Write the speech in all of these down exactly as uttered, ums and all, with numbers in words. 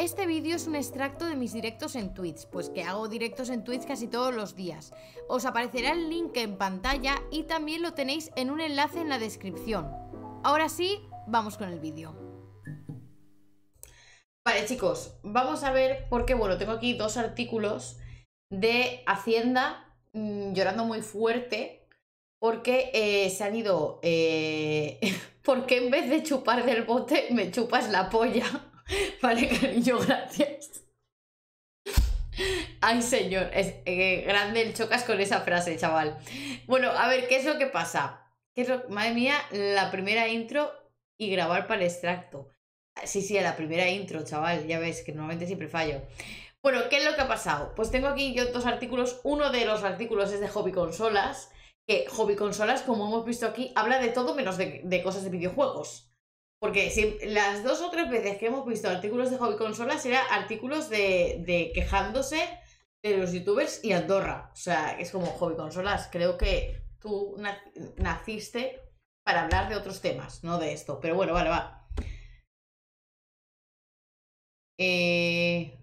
Este vídeo es un extracto de mis directos en Twitch, pues que hago directos en Twitch casi todos los días. Os aparecerá el link en pantalla y también lo tenéis en un enlace en la descripción. Ahora sí, vamos con el vídeo. Vale, chicos, vamos a ver por qué, bueno, tengo aquí dos artículos de Hacienda mmm, llorando muy fuerte porque eh, se han ido... Eh, porque en vez de chupar del bote, me chupas la polla. Vale, cariño, gracias. Ay, señor, es eh, grande el chocas con esa frase, chaval. Bueno, a ver, ¿qué es lo que pasa? ¿Qué es lo... Madre mía, la primera intro y grabar para el extracto. Sí, sí, a la primera intro, chaval, ya ves que normalmente siempre fallo. Bueno, ¿qué es lo que ha pasado? Pues tengo aquí yo dos artículos. Uno de los artículos es de Hobby Consolas, que Hobby Consolas, como hemos visto aquí, habla de todo menos de, de cosas de videojuegos. Porque si, las dos o tres veces que hemos visto artículos de Hobby Consolas eran artículos de, de quejándose de los youtubers y Andorra. O sea, es como Hobby Consolas. Creo que tú naciste para hablar de otros temas, no de esto. Pero bueno, vale, va. Eh...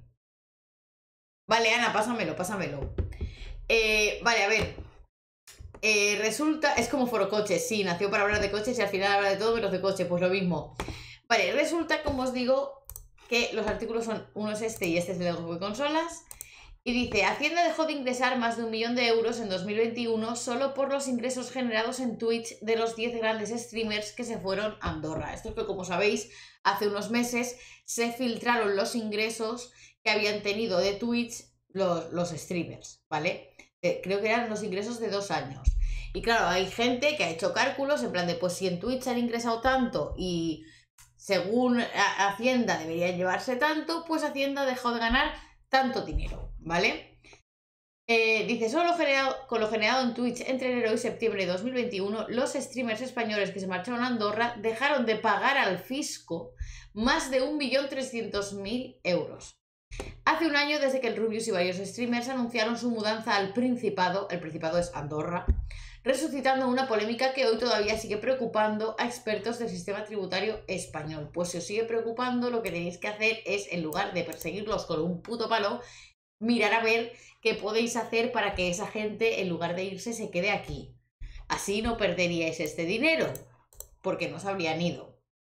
Vale, Ana, pásamelo, pásamelo. Eh, vale, a ver. Eh, resulta, es como Foro Coches, sí, nació para hablar de coches y al final habla de todo menos de coches, pues lo mismo. Vale, resulta, como os digo, que los artículos son, uno es este y este es el de Hobby Consolas. Y dice, Hacienda dejó de ingresar más de un millón de euros en dos mil veintiuno solo por los ingresos generados en Twitch de los diez grandes streamers que se fueron a Andorra. Esto es que, como sabéis, hace unos meses se filtraron los ingresos que habían tenido de Twitch los, los streamers, ¿vale? Eh, creo que eran los ingresos de dos años. Y claro, hay gente que ha hecho cálculos en plan de, pues si en Twitch han ingresado tanto y según Hacienda deberían llevarse tanto, pues Hacienda dejó de ganar tanto dinero, ¿vale? Eh, dice, solo generado, con lo generado en Twitch entre enero y septiembre de dos mil veintiuno, los streamers españoles que se marcharon a Andorra dejaron de pagar al fisco más de un millón trescientos mil euros. Hace un año desde que el Rubius y varios streamers anunciaron su mudanza al Principado, el Principado es Andorra, resucitando una polémica que hoy todavía sigue preocupando a expertos del sistema tributario español. Pues si os sigue preocupando, lo que tenéis que hacer es, en lugar de perseguirlos con un puto palo, mirar a ver qué podéis hacer para que esa gente, en lugar de irse, se quede aquí. Así no perderíais este dinero, porque no se habrían ido.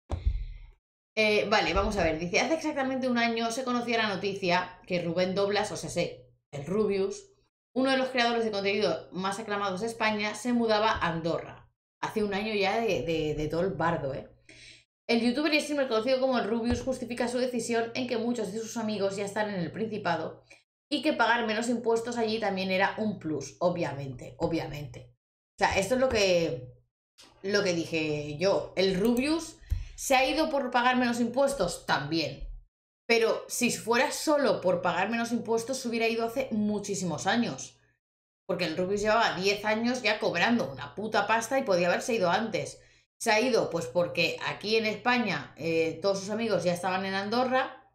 Eh, vale, vamos a ver, dice, hace exactamente un año se conocía la noticia que Rubén Doblas, o sea, sé, el Rubius, uno de los creadores de contenido más aclamados de España, se mudaba a Andorra. Hace un año ya de, de, de todo el bardo, ¿eh? El youtuber y streamer conocido como el Rubius justifica su decisión en que muchos de sus amigos ya están en el Principado y que pagar menos impuestos allí también era un plus, obviamente, obviamente. O sea, esto es lo que, lo que dije yo, el Rubius... ¿Se ha ido por pagar menos impuestos? También. Pero si fuera solo por pagar menos impuestos, se hubiera ido hace muchísimos años. Porque el Rubius llevaba diez años ya cobrando una puta pasta y podía haberse ido antes. Se ha ido pues porque aquí en España eh, todos sus amigos ya estaban en Andorra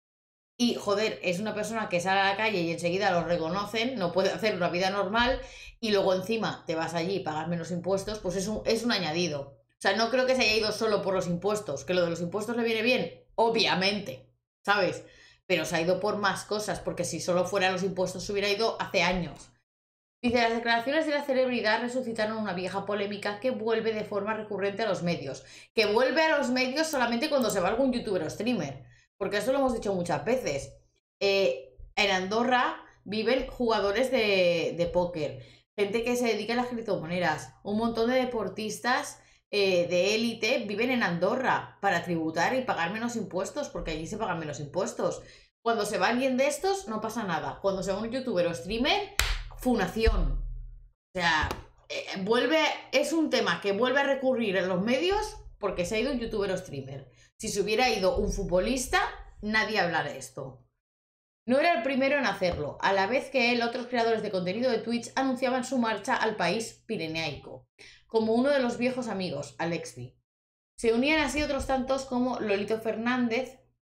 y, joder, es una persona que sale a la calle y enseguida lo reconocen, no puede hacer una vida normal y luego encima te vas allí y pagas menos impuestos, pues es un, es un añadido. O sea, no creo que se haya ido solo por los impuestos. ¿Que lo de los impuestos le viene bien? Obviamente, ¿sabes? Pero se ha ido por más cosas, porque si solo fueran los impuestos se hubiera ido hace años. Dice, las declaraciones de la celebridad resucitaron una vieja polémica que vuelve de forma recurrente a los medios. Que vuelve a los medios solamente cuando se va algún youtuber o streamer. Porque esto lo hemos dicho muchas veces. Eh, en Andorra viven jugadores de, de póker, gente que se dedica a las criptomonedas, un montón de deportistas... Eh, de élite viven en Andorra para tributar y pagar menos impuestos, porque allí se pagan menos impuestos. Cuando se va alguien de estos, no pasa nada. Cuando se va un youtuber o streamer, funación. O sea, eh, vuelve, es un tema que vuelve a recurrir en los medios porque se ha ido un youtuber o streamer. Si se hubiera ido un futbolista, nadie habla de esto. No era el primero en hacerlo, a la vez que él, otros creadores de contenido de Twitch anunciaban su marcha al país pirenaico, como uno de los viejos amigos, Alexby. Se unían así otros tantos como Lolito Fernández,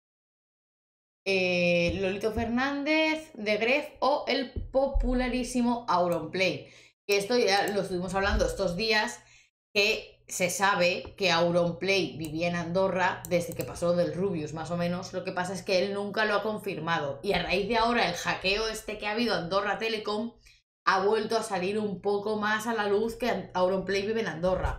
eh, Lolito Fernández, de Gref o el popularísimo Auronplay. Que esto ya lo estuvimos hablando estos días, que se sabe que Auronplay vivía en Andorra desde que pasó lo del Rubius, más o menos. Lo que pasa es que él nunca lo ha confirmado. Y a raíz de ahora, el hackeo este que ha habido a Andorra Telecom ha vuelto a salir un poco más a la luz que Auronplay vive en Andorra.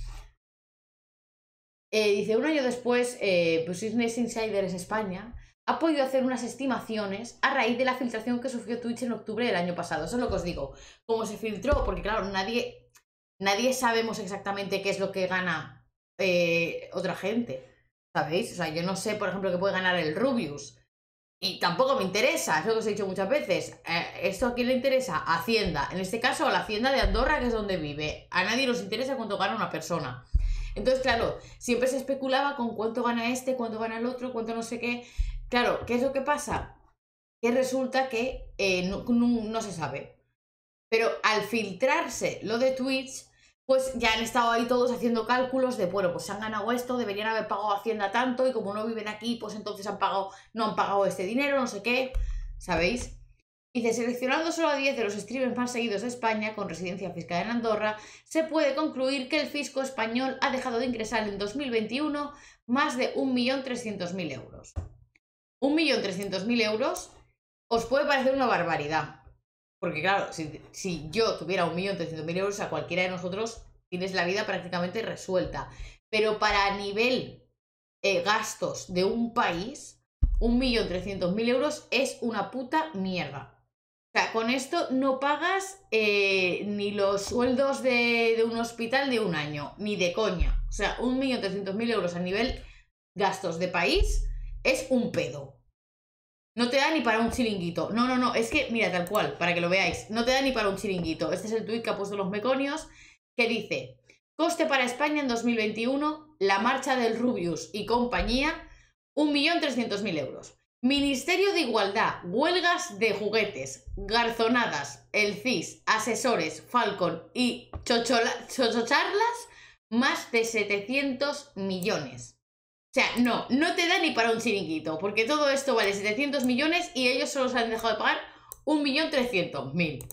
Eh, dice, un año después, eh, Business Insiders España ha podido hacer unas estimaciones a raíz de la filtración que sufrió Twitch en octubre del año pasado. Eso es lo que os digo. Como se filtró, porque claro, nadie, nadie sabemos exactamente qué es lo que gana eh, otra gente, ¿sabéis? O sea, yo no sé, por ejemplo, qué puede ganar el Rubius. Y tampoco me interesa, es lo que os he dicho muchas veces. Eh, ¿Esto a quién le interesa? Hacienda. En este caso, a la Hacienda de Andorra, que es donde vive. A nadie nos interesa cuánto gana una persona. Entonces, claro, siempre se especulaba con cuánto gana este, cuánto gana el otro, cuánto no sé qué. Claro, ¿qué es lo que pasa? Que resulta que eh, no, no, no se sabe. Pero al filtrarse lo de Twitch, pues ya han estado ahí todos haciendo cálculos de, bueno, pues se han ganado esto, deberían haber pagado Hacienda tanto, y como no viven aquí, pues entonces han pagado, no han pagado este dinero, no sé qué, ¿sabéis? Dice, seleccionando solo a diez de los streamers más seguidos de España con residencia fiscal en Andorra, se puede concluir que el fisco español ha dejado de ingresar en dos mil veintiuno más de un millón trescientos mil euros. un millón trescientos mil euros os puede parecer una barbaridad. Porque claro, si, si yo tuviera un millón trescientos mil euros, a cualquiera de nosotros tienes la vida prácticamente resuelta. Pero para nivel eh, gastos de un país, un millón trescientos mil euros es una puta mierda. O sea, con esto no pagas eh, ni los sueldos de, de un hospital de un año, ni de coña. O sea, un millón trescientos mil euros a nivel gastos de país es un pedo. No te da ni para un chiringuito. No, no, no, es que, mira, tal cual, para que lo veáis. No te da ni para un chiringuito. Este es el tuit que ha puesto los meconios, que dice, coste para España en dos mil veintiuno, la marcha del Rubius y compañía, un millón trescientos mil euros. Ministerio de Igualdad, huelgas de juguetes, garzonadas, el C I S, asesores, Falcon y chochocharlas, más de setecientos millones. O sea, no, no te da ni para un chiringuito, porque todo esto vale setecientos millones y ellos solo se han dejado de pagar un millón trescientos mil.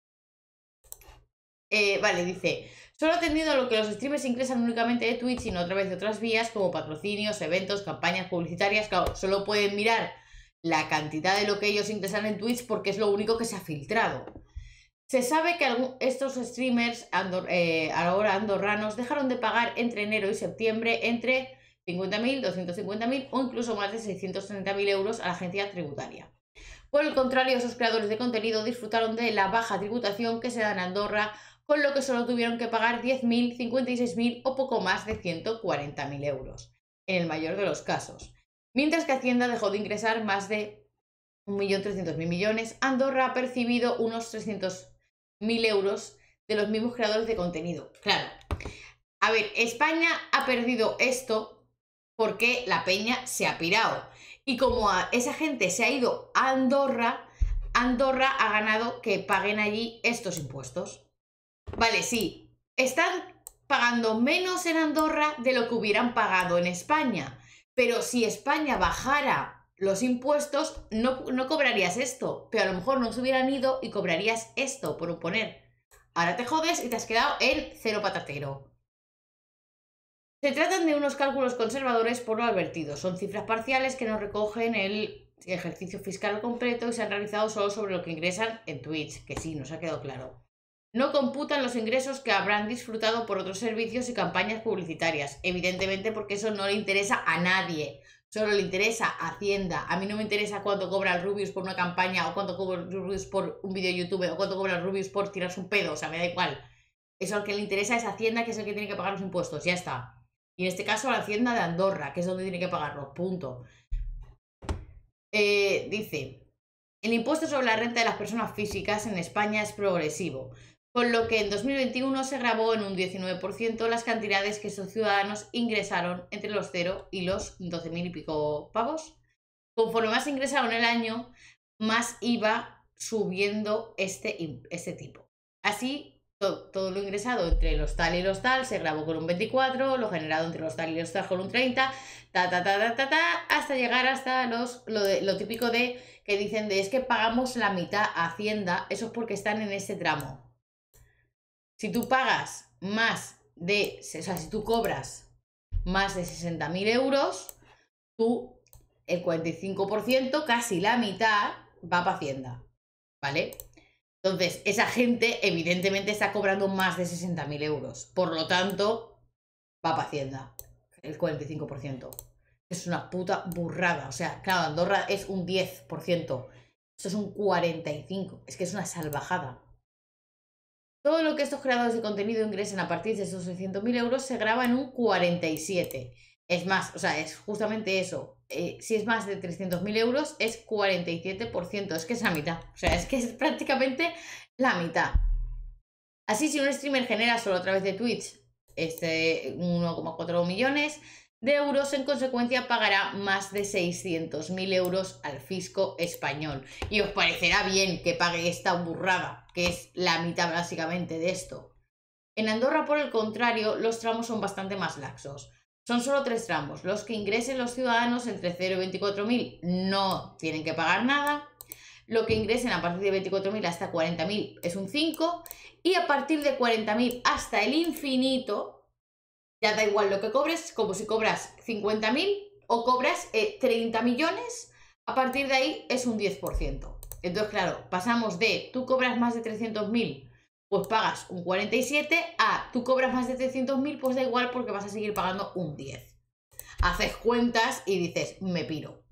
Eh, vale, dice, solo atendiendo a lo que los streamers ingresan únicamente de Twitch, sino a través de otras vías como patrocinios, eventos, campañas publicitarias. Claro, solo pueden mirar la cantidad de lo que ellos ingresan en Twitch porque es lo único que se ha filtrado. Se sabe que estos streamers andor eh, ahora andorranos dejaron de pagar entre enero y septiembre entre cincuenta mil, doscientos cincuenta mil o incluso más de seiscientos treinta mil euros a la agencia tributaria. Por el contrario, esos creadores de contenido disfrutaron de la baja tributación que se da en Andorra, con lo que solo tuvieron que pagar diez mil, cincuenta y seis mil o poco más de ciento cuarenta mil euros, en el mayor de los casos. Mientras que Hacienda dejó de ingresar más de un millón trescientos mil millones, Andorra ha percibido unos trescientos mil euros de los mismos creadores de contenido. Claro, a ver, España ha perdido esto porque la peña se ha pirado. Y como a esa gente se ha ido a Andorra, Andorra ha ganado que paguen allí estos impuestos. Vale, sí, están pagando menos en Andorra de lo que hubieran pagado en España. Pero si España bajara los impuestos, no, no cobrarías esto. Pero a lo mejor no se hubieran ido y cobrarías esto, por oponer. Ahora te jodes y te has quedado en cero patatero. Se tratan de unos cálculos conservadores por lo advertido. Son cifras parciales que no recogen el ejercicio fiscal completo y se han realizado solo sobre lo que ingresan en Twitch, que sí, nos ha quedado claro. No computan los ingresos que habrán disfrutado por otros servicios y campañas publicitarias, evidentemente porque eso no le interesa a nadie, solo le interesa a Hacienda. A mí no me interesa cuánto cobra el Rubius por una campaña o cuánto cobra el Rubius por un vídeo de YouTube o cuánto cobra el Rubius por tirarse un pedo, o sea, me da igual. Eso al que le interesa es Hacienda, que es el que tiene que pagar los impuestos, ya está. Y en este caso la Hacienda de Andorra, que es donde tiene que pagarlos, punto. Eh, dice, el impuesto sobre la renta de las personas físicas en España es progresivo, con lo que en dos mil veintiuno se grabó en un diecinueve por ciento las cantidades que esos ciudadanos ingresaron entre los cero y los doce mil y pico pavos. Conforme más ingresaron el año, más iba subiendo este, este tipo. Así, todo, todo lo ingresado entre los tal y los tal se grabó con un veinticuatro, lo generado entre los tal y los tal con un treinta, ta, ta, ta, ta, ta, ta, hasta llegar hasta los, lo, de, lo típico de que dicen de es que pagamos la mitad a Hacienda, eso es porque están en este tramo. Si tú pagas más de, o sea, si tú cobras más de sesenta mil euros, tú, el cuarenta y cinco por ciento, casi la mitad, va para Hacienda, ¿vale? Entonces, esa gente evidentemente está cobrando más de sesenta mil euros. Por lo tanto, va para Hacienda, el cuarenta y cinco por ciento. Es una puta burrada. O sea, claro, Andorra es un diez por ciento. Esto es un cuarenta y cinco por ciento. Es que es una salvajada. Todo lo que estos creadores de contenido ingresen a partir de esos seiscientos mil euros se graba en un cuarenta y siete por ciento. Es más, o sea, es justamente eso. Eh, si es más de trescientos mil euros, es cuarenta y siete por ciento. Es que es la mitad. O sea, es que es prácticamente la mitad. Así, si un streamer genera solo a través de Twitch este, uno coma cuatro millones de euros, en consecuencia pagará más de seiscientos mil euros al fisco español. Y os parecerá bien que pague esta burrada, que es la mitad básicamente de esto. En Andorra, por el contrario, los tramos son bastante más laxos. Son solo tres tramos. Los que ingresen los ciudadanos entre cero y veinticuatro mil no tienen que pagar nada. Lo que ingresen a partir de veinticuatro mil hasta cuarenta mil es un cinco. Y a partir de cuarenta mil hasta el infinito, ya da igual lo que cobres, como si cobras cincuenta mil o cobras eh, treinta millones, a partir de ahí es un diez por ciento. Entonces, claro, pasamos de tú cobras más de trescientos mil, pues pagas un cuarenta y siete, a tú cobras más de trescientos mil, pues da igual porque vas a seguir pagando un diez. Haces cuentas y dices, me piro.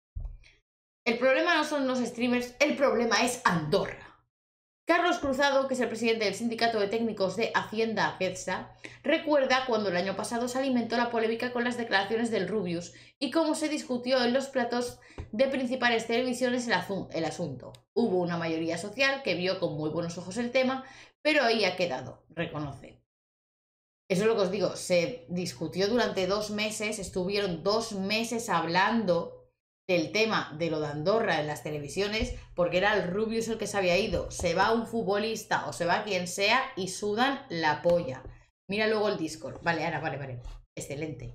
El problema no son los streamers, el problema es Andorra. Carlos Cruzado, que es el presidente del Sindicato de Técnicos de Hacienda GETSA, recuerda cuando el año pasado se alimentó la polémica con las declaraciones del Rubius y cómo se discutió en los platos de principales televisiones el, el asunto. Hubo una mayoría social que vio con muy buenos ojos el tema, pero ahí ha quedado, reconoce. Eso es lo que os digo, se discutió durante dos meses, estuvieron dos meses hablando del tema de lo de Andorra en las televisiones, porque era el Rubius el que se había ido. Se va un futbolista o se va quien sea y sudan la polla. Mira luego el Discord. Vale, Ana, vale, vale. Excelente.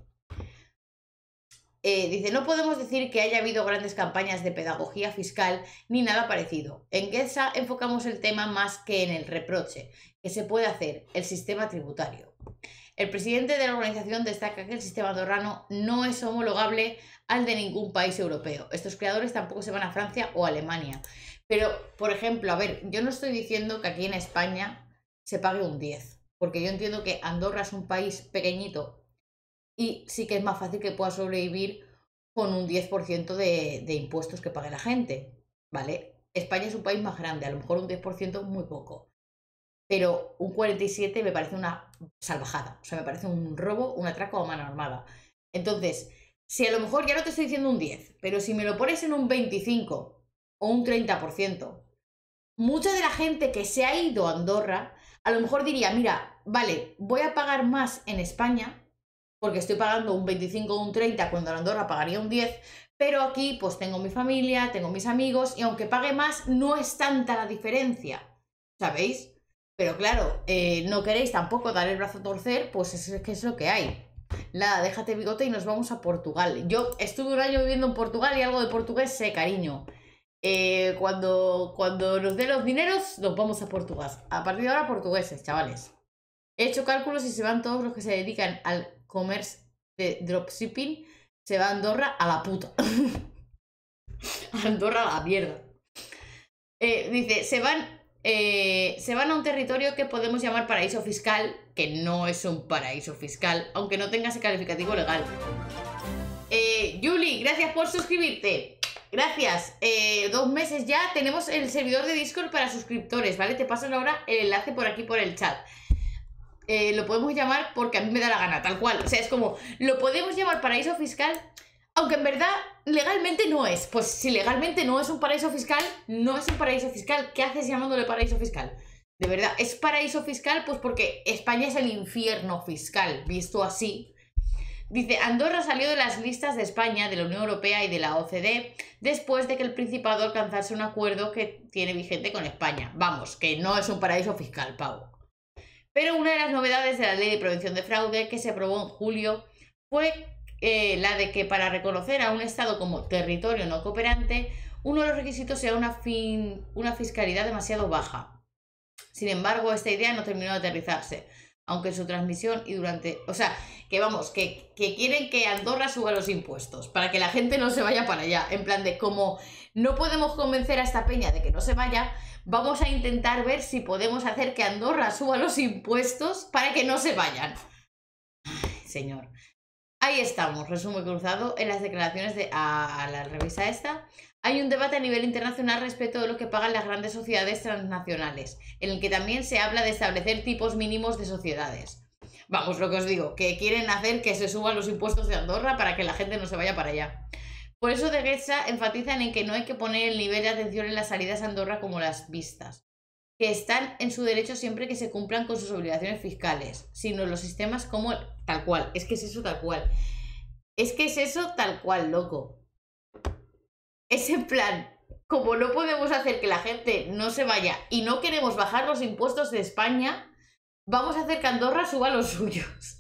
Eh, dice, no podemos decir que haya habido grandes campañas de pedagogía fiscal ni nada parecido. En GETSA enfocamos el tema más que en el reproche que se puede hacer, el sistema tributario. El presidente de la organización destaca que el sistema andorrano no es homologable al de ningún país europeo. Estos creadores tampoco se van a Francia o Alemania. Pero, por ejemplo, a ver, yo no estoy diciendo que aquí en España se pague un diez, porque yo entiendo que Andorra es un país pequeñito y sí que es más fácil que pueda sobrevivir con un diez por ciento de, de impuestos que pague la gente, ¿vale? España es un país más grande, a lo mejor un diez por ciento muy poco. Pero un cuarenta y siete me parece una salvajada. O sea, me parece un robo, un atraco a mano armada. Entonces, si a lo mejor ya no te estoy diciendo un diez, pero si me lo pones en un veinticinco o un treinta por ciento, mucha de la gente que se ha ido a Andorra, a lo mejor diría, mira, vale, voy a pagar más en España, porque estoy pagando un veinticinco o un treinta cuando en Andorra pagaría un diez, pero aquí pues tengo mi familia, tengo mis amigos, y aunque pague más, no es tanta la diferencia, ¿sabéis? Pero claro, eh, no queréis tampoco dar el brazo a torcer, pues es que es lo que hay. Nada, déjate bigote y nos vamos a Portugal. Yo estuve un año viviendo en Portugal y algo de portugués sé, cariño. Eh, cuando, cuando nos den los dineros, nos vamos a Portugal. A partir de ahora, portugueses, chavales. He hecho cálculos y se van todos los que se dedican al comercio de dropshipping, se va a Andorra a la puta. Andorra a la mierda. Eh, dice, se van... Eh, se van a un territorio que podemos llamar paraíso fiscal, que no es un paraíso fiscal, aunque no tenga ese calificativo legal. Eh, Yuli, gracias por suscribirte. Gracias. Eh, dos meses ya tenemos el servidor de Discord para suscriptores, ¿vale? Te paso ahora el enlace por aquí por el chat. Eh, lo podemos llamar porque a mí me da la gana, tal cual. O sea, es como, lo podemos llamar paraíso fiscal, aunque en verdad legalmente no es. Pues si legalmente no es un paraíso fiscal, no es un paraíso fiscal. ¿Qué haces llamándole paraíso fiscal? De verdad, ¿es paraíso fiscal? Pues porque España es el infierno fiscal, visto así. Dice, Andorra salió de las listas de España, de la Unión Europea y de la O C D después de que el Principado alcanzase un acuerdo que tiene vigente con España. Vamos, que no es un paraíso fiscal, Pau. Pero una de las novedades de la Ley de Prevención de Fraude que se aprobó en julio fue eh, la de que para reconocer a un Estado como territorio no cooperante, uno de los requisitos sea una, fin, una fiscalidad demasiado baja. Sin embargo, esta idea no terminó de aterrizarse. aunque en su transmisión y durante... O sea, que vamos, que, que quieren que Andorra suba los impuestos para que la gente no se vaya para allá. En plan de como no podemos convencer a esta peña de que no se vaya, vamos a intentar ver si podemos hacer que Andorra suba los impuestos para que no se vayan. Ay, señor. Ahí estamos, resumen cruzado en las declaraciones de a, a la revista esta. Hay un debate a nivel internacional respecto de lo que pagan las grandes sociedades transnacionales, en el que también se habla de establecer tipos mínimos de sociedades. Vamos, lo que os digo, que quieren hacer que se suban los impuestos de Andorra para que la gente no se vaya para allá. Por eso de Guesa enfatizan en que no hay que poner el nivel de atención en las salidas a Andorra como las vistas, que están en su derecho siempre que se cumplan con sus obligaciones fiscales, sino los sistemas como tal cual. Es que es eso tal cual. Es que es eso tal cual, loco. Es en plan, como no podemos hacer que la gente no se vaya y no queremos bajar los impuestos de España, vamos a hacer que Andorra suba los suyos.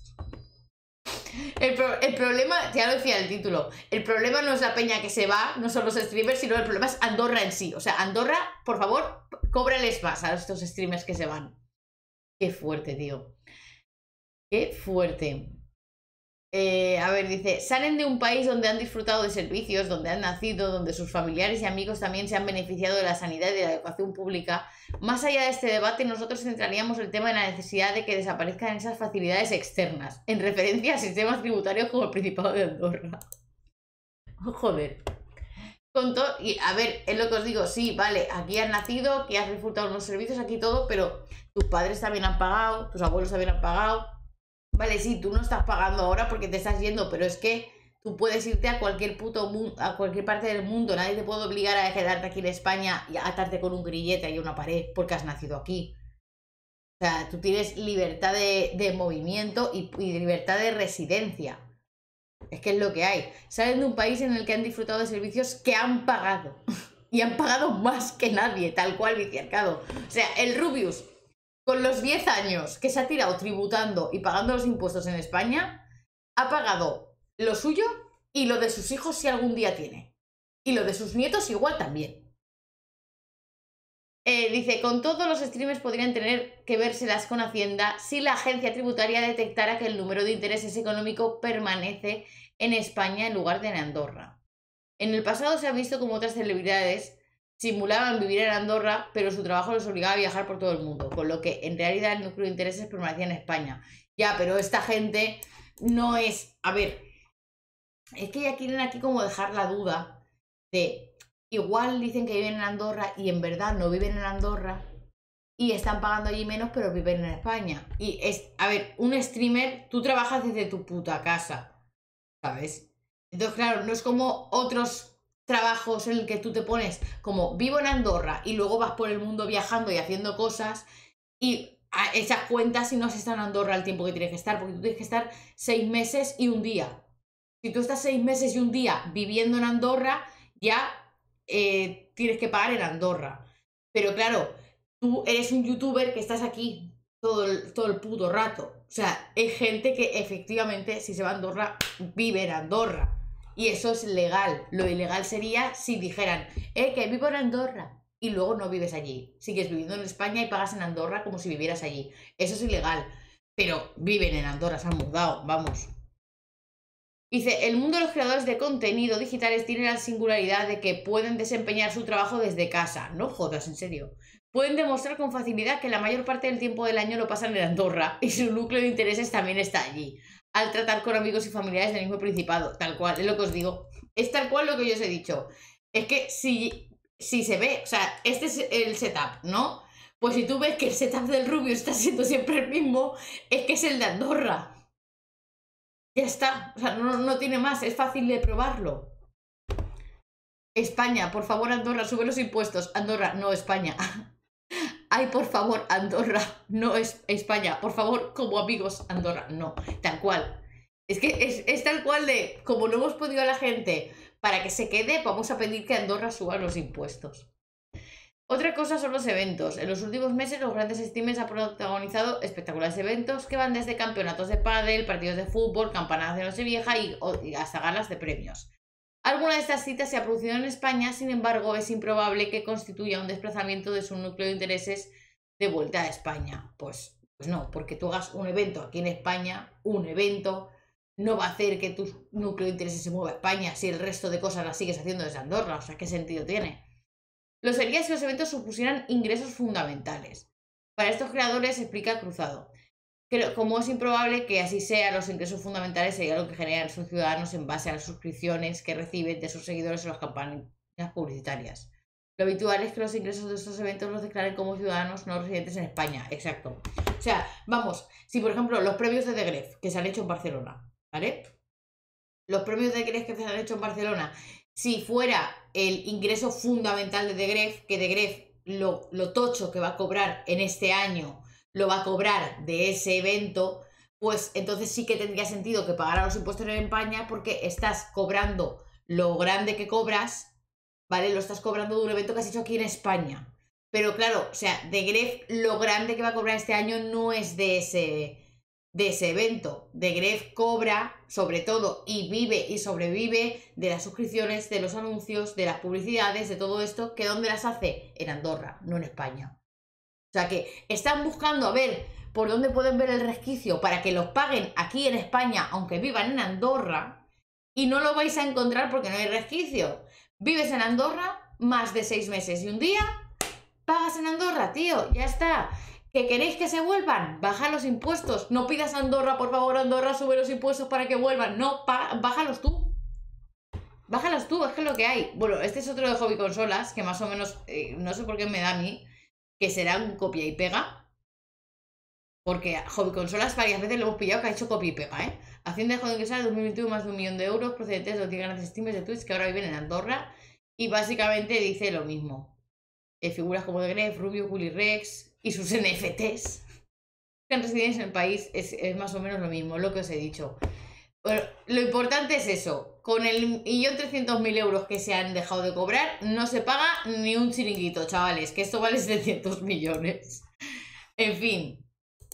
El, pro el problema, ya lo decía el título, el problema no es la peña que se va, no son los streamers, sino el problema es Andorra en sí. O sea, Andorra, por favor, cóbrales más a estos streamers que se van. Qué fuerte, tío. Qué fuerte. Eh, a ver, dice, salen de un país donde han disfrutado de servicios, donde han nacido, donde sus familiares y amigos también se han beneficiado de la sanidad y de la educación pública. Más allá de este debate, nosotros centraríamos el tema en la necesidad de que desaparezcan esas facilidades externas, en referencia a sistemas tributarios como el Principado de Andorra. Joder. Con todo, y a ver, es lo que os digo, sí, vale, aquí has nacido, aquí has disfrutado de los servicios, aquí todo, pero tus padres también han pagado, tus abuelos también han pagado. Vale, sí, tú no estás pagando ahora porque te estás yendo, pero es que tú puedes irte a cualquier puto mundo, a cualquier parte del mundo. Nadie te puede obligar a quedarte aquí en España y a atarte con un grillete y una pared porque has nacido aquí. O sea, tú tienes libertad de, de movimiento y, y libertad de residencia. Es que es lo que hay. Salen de un país en el que han disfrutado de servicios que han pagado. Y han pagado más que nadie, tal cual Viciarcado. O sea, el Rubius, con los diez años que se ha tirado tributando y pagando los impuestos en España, ha pagado lo suyo y lo de sus hijos si algún día tiene. Y lo de sus nietos igual también. Eh, dice, con todo los streamers podrían tener que vérselas con Hacienda si la agencia tributaria detectara que el número de intereses económicos permanece en España en lugar de en Andorra. En el pasado se ha visto como otras celebridades simulaban vivir en Andorra, pero su trabajo los obligaba a viajar por todo el mundo, con lo que en realidad el núcleo de intereses permanecía en España. Ya, pero esta gente no es... A ver, es que ya quieren aquí como dejar la duda de... Igual dicen que viven en Andorra y en verdad no viven en Andorra y están pagando allí menos, pero viven en España. Y es... A ver, un streamer, tú trabajas desde tu puta casa, ¿sabes? Entonces, claro, no es como otros trabajos en el que tú te pones como vivo en Andorra y luego vas por el mundo viajando y haciendo cosas y echas cuentas si no has estado en Andorra el tiempo que tienes que estar, porque tú tienes que estar seis meses y un día. Si tú estás seis meses y un día viviendo en Andorra, ya eh, tienes que pagar en Andorra. Pero claro, tú eres un youtuber que estás aquí todo el, todo el puto rato. O sea, hay gente que efectivamente si se va a Andorra, vive en Andorra. Y eso es legal. Lo ilegal sería si dijeran, eh, que vivo en Andorra y luego no vives allí. Sigues viviendo en España y pagas en Andorra como si vivieras allí. Eso es ilegal. Pero viven en Andorra, se han mudado, vamos. Dice, el mundo de los creadores de contenido digitales tiene la singularidad de que pueden desempeñar su trabajo desde casa. No jodas, en serio. Pueden demostrar con facilidad que la mayor parte del tiempo del año lo pasan en Andorra y su núcleo de intereses también está allí, al tratar con amigos y familiares del mismo principado. Tal cual, es lo que os digo. Es tal cual lo que yo os he dicho. Es que si, si se ve, o sea, este es el setup, ¿no? Pues si tú ves que el setup del Rubio está siendo siempre el mismo, es que es el de Andorra. Ya está, o sea, no, no tiene más, es fácil de probarlo. España, por favor, Andorra, sube los impuestos. Andorra, no España. Ay, por favor, Andorra, no es España. Por favor, como amigos, Andorra, no. Tal cual. Es que es, es tal cual de, como no hemos podido a la gente para que se quede, vamos a pedir que Andorra suba los impuestos. Otra cosa son los eventos. En los últimos meses los grandes streamers han protagonizado espectaculares eventos que van desde campeonatos de pádel, partidos de fútbol, campanadas de Nochevieja y, y hasta galas de premios. Alguna de estas citas se ha producido en España, sin embargo, es improbable que constituya un desplazamiento de su núcleo de intereses de vuelta a España. Pues Pues no, porque tú hagas un evento aquí en España, un evento no va a hacer que tu núcleo de intereses se mueva a España si el resto de cosas las sigues haciendo desde Andorra. O sea, ¿qué sentido tiene? Lo sería si los eventos supusieran ingresos fundamentales. Para estos creadores, explica Cruzado, que como es improbable que así sea, los ingresos fundamentales sería lo que generan sus ciudadanos en base a las suscripciones que reciben de sus seguidores en las campañas publicitarias. Lo habitual es que los ingresos de estos eventos los declaren como ciudadanos no residentes en España. Exacto. O sea, vamos, si por ejemplo los premios de The Gref que se han hecho en Barcelona, ¿vale? Los premios de The Gref que se han hecho en Barcelona, si fuera el ingreso fundamental de The Gref, que The Gref lo, lo tocho que va a cobrar en este año lo va a cobrar de ese evento, pues entonces sí que tendría sentido que pagara los impuestos en España porque estás cobrando lo grande que cobras, ¿vale? Lo estás cobrando de un evento que has hecho aquí en España. Pero claro, o sea, The Gref lo grande que va a cobrar este año no es de ese, de ese evento. The Gref cobra, sobre todo, y vive y sobrevive de las suscripciones, de los anuncios, de las publicidades, de todo esto, que ¿dónde las hace? En Andorra, no en España. O sea que están buscando a ver por dónde pueden ver el resquicio para que los paguen aquí en España, aunque vivan en Andorra, y no lo vais a encontrar porque no hay resquicio. Vives en Andorra más de seis meses y un día pagas en Andorra, tío, ya está. ¿Que queréis que se vuelvan? Baja los impuestos. No pidas a Andorra, por favor, Andorra, sube los impuestos para que vuelvan. No, bájalos tú. Bájalos tú, es que es lo que hay. Bueno, este es otro de hobby consolas, que más o menos, eh, no sé por qué me da a mí, que será un copia y pega, porque hobby consolas varias veces lo hemos pillado que ha hecho copia y pega, ¿eh? Hacienda dejó de ingresar en dos mil veintiuno más de un millón de euros procedentes de los diez grandes streamers de Twitch que ahora viven en Andorra, y básicamente dice lo mismo. Eh, figuras como The Gref, Rubio, Willy Rex y sus N F Ts que han residido en el país es, es más o menos lo mismo, lo que os he dicho. Bueno, lo importante es eso, con el millón trescientos mil euros que se han dejado de cobrar, no se paga ni un chiringuito, chavales, que esto vale setecientos millones. En fin,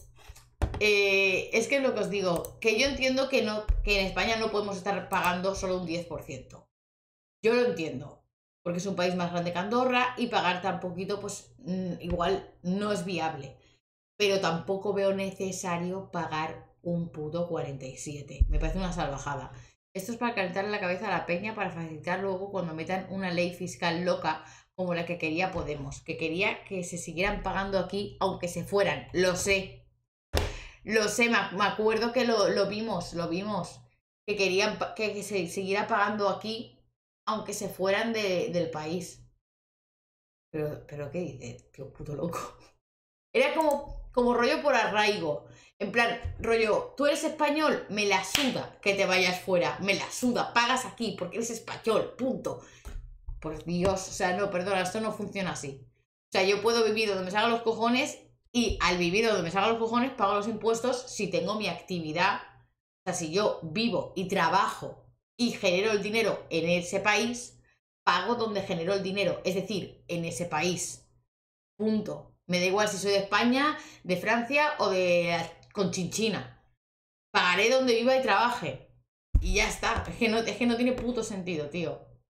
eh, es que es lo que os digo, que yo entiendo que, no, que en España no podemos estar pagando solo un diez por ciento. Yo lo entiendo, porque es un país más grande que Andorra y pagar tan poquito, pues igual no es viable. Pero tampoco veo necesario pagar un puto cuarenta y siete. Me parece una salvajada. Esto es para calentarle la cabeza a la peña para facilitar luego cuando metan una ley fiscal loca como la que quería Podemos, que quería que se siguieran pagando aquí aunque se fueran. Lo sé. Lo sé, me, me acuerdo que lo, lo vimos, lo vimos. Que querían que, que se siguiera pagando aquí aunque se fueran de, del país. Pero, pero ¿qué dice? Tío, puto loco. Era como, como rollo por arraigo. En plan, rollo, tú eres español, me la suda que te vayas fuera. Me la suda, pagas aquí porque eres español, punto. Por Dios, o sea, no, perdona, esto no funciona así. O sea, yo puedo vivir donde me salgan los cojones y al vivir donde me salgan los cojones pago los impuestos si tengo mi actividad. O sea, si yo vivo y trabajo y genero el dinero en ese país, pago donde genero el dinero, es decir, en ese país. Punto. Me da igual si soy de España, de Francia o de Conchinchina. Pagaré donde viva y trabaje. Y ya está. Es que no, es que no tiene puto sentido, tío.